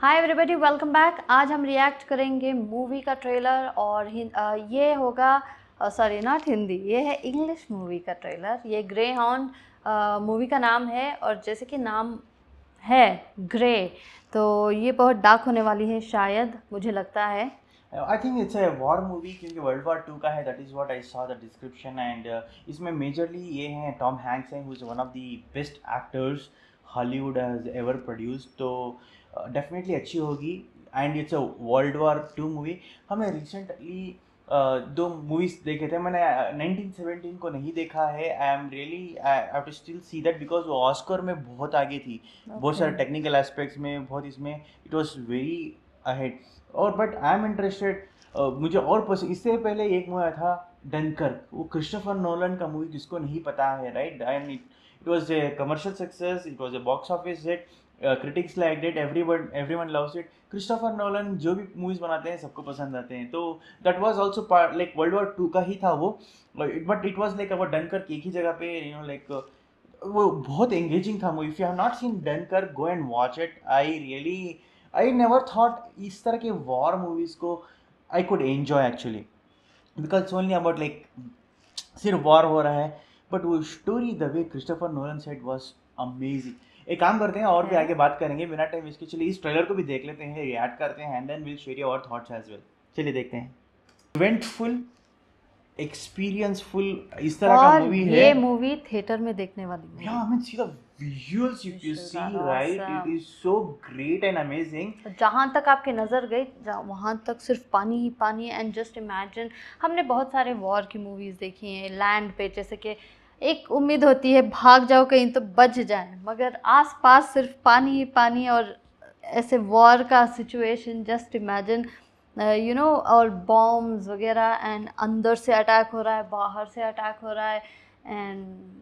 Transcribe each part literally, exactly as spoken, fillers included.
Hi everybody, welcome back. आज हम react करेंगे मूवी का ट्रेलर और हि, आ, ये होगा सॉरी नॉट हिंदी, ये है इंग्लिश मूवी का ट्रेलर। ये ग्रे हाउंड मूवी का नाम है और जैसे कि नाम है ग्रे, तो ये बहुत डार्क होने वाली है शायद, मुझे लगता है। I think it's a war movie क्योंकि वर्ल्ड वॉर टू का है। That is what I saw the description and इसमें मेजरली ये हैं टॉम हैंक्स हैं who is one of the best actors Hollywood has ever produced. तो definitely uh, अच्छी होगी and it's a world war two movie. हमें recently uh, दो movies देखे थे। मैंने नाइनटीन सेवनटीन को नहीं देखा है। I am really I have to still see that because वो ऑस्कर में बहुत आगे थी, okay. बहुत सारे टेक्निकल एस्पेक्ट्स में, बहुत इसमें इट वॉज वेरी अहेड। और बट आई एम इंटरेस्टेड, मुझे और पसंद इससे पहले एक मूवी आया था डनकर्क, वो क्रिस्टोफर नोलन का मूवी, जिसको नहीं पता है right. And it it was a commercial success, it was a box office hit, critics like it, everyone everyone loves it. Christopher Nolan जो भी मूवीज बनाते हैं सबको पसंद आते हैं। तो that was also part like world war two का ही था वो, but it was like about Dunkirk एक ही जगह पे, यू नो लाइक वो बहुत एंगेजिंग था movie. If you have not seen Dunkirk, go and watch it. I really I never thought इस तरह के वॉर मूवीज़ को I could enjoy actually, because it's only about like सिर्फ war हो रहा है, बट वो story the way Christopher Nolan said was amazing. एक काम करते हैं और भी आगे बात करेंगे बिना टाइम इसके। चलिए इस ट्रेलर को भी देख लेते हैं, रिएक्ट करते हैं and then will share your thoughts as well. चलिए देखते हैं। इवेंटफुल, एक्सपीरियंसफुल, इस तरह का मूवी है। ये मूवी थिएटर में देखने वाली है। Yeah, I mean, see the visuals if you see, right? It is so great and amazing. जहाँ तक आपकी नज़र गई वहाँ तक सिर्फ पानी ही पानी है। एंड जस्ट इमेजिन, हमने बहुत सारे वॉर की मूवीज़ देखी हैं लैंड पे, जैसे कि एक उम्मीद होती है भाग जाओ कहीं तो बच जाए, मगर आस पास सिर्फ पानी ही पानी। और ऐसे वॉर का situation just imagine, you know, और बॉम्ब्स वगैरह, एंड अंदर से अटैक हो रहा है, बाहर से अटैक हो रहा है। And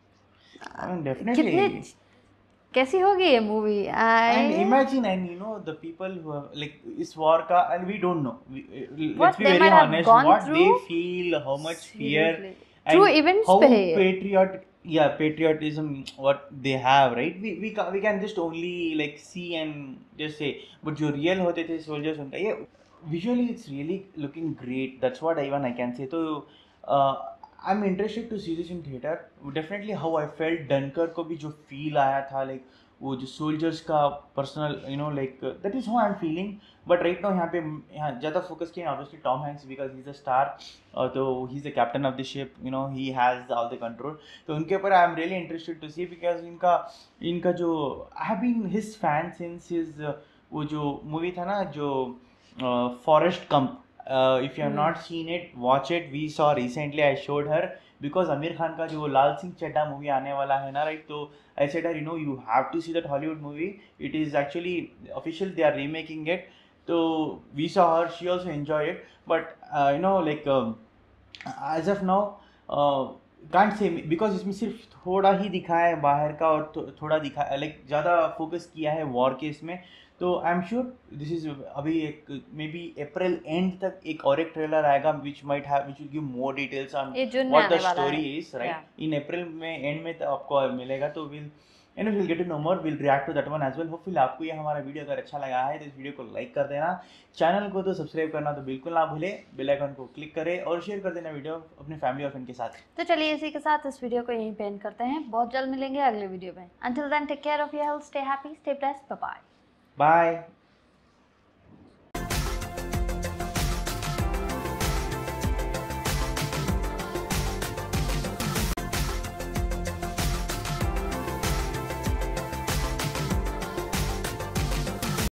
I mean, definitely. कितनी कैसी होगी ये movie? And imagine, and you know, the people who have like इस war का, and we don't know. We, let's be very honest, what they feel, how much fear, True events how पे है। patriot, yeah, patriotism, what they have, right? We we can we can just only like see and just say, but जो real होते थे soldiers उनका ये visually it's really looking great. That's what even I can say. तो uh, I'm interested to see this in theater. Definitely how I felt Dunkirk को भी जो feel आया था, like वो जो soldiers का personal, you know, like uh, that is how I'm feeling. But right now यहाँ पे यहाँ ज़्यादा focus किया obviously Tom Hanks because he's a star. uh, तो he's the captain of the ship, you know, he has all the control. तो उनके ऊपर I'm really interested to see because इनका इनका जो I have been his fan since his uh, वो जो movie था ना जो uh, Forrest Gump. Uh, if you have hmm. not seen it, watch it. We saw recently, I showed her because Aamir Khan का जो लाल सिंह चड्ढा मूवी आने वाला है ना, राइट? तो I said her, you know, you have to see that Hollywood movie. It is actually official. They are remaking it. So we saw her. She also enjoyed it. But uh, you know, like um, as of now, uh, can't say because इसमें सिर्फ थोड़ा ही दिखाया है बाहर का और थो, थोड़ा दिखा लाइक ज़्यादा फोकस किया है वॉर के इसमें। तो I am sure this is अभी एक मे बी अप्रैल एंड तक एक और एक ट्रेलर आएगा which might have which will give more details on what the story is, right? In April में एंड में आपको मिलेगा, तो will and will get to know more, will react to that one as well. Hopefully आपको ये हमारा video अगर अच्छा लगा है तो इस वीडियो को लाइक कर देना, चैनल को तो सब्सक्राइब करना तो बिल्कुल ना भूले, बेल आइकन को क्लिक करें और शेयर कर देना वीडियो अपने फैमिली और फ्रेंड के साथ। तो चलिए इसी के साथ इस वीडियो को यहीं पे एंड करते हैं। बहुत जल्द मिलेंगे अगले वीडियो में। Until then take care of your health, stay happy, stay blessed, bye bye.